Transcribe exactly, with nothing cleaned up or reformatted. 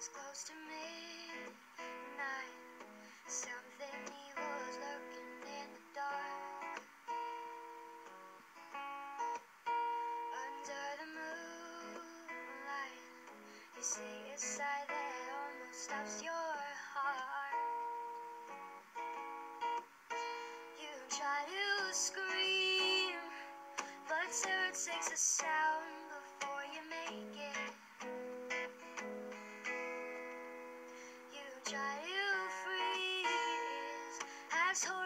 It's close to midnight. Something evil's lurking in the dark. Under the moonlight, you see a sight that almost stops your heart. You try to scream, but terror takes a sound before you make it. You try to freeze as horror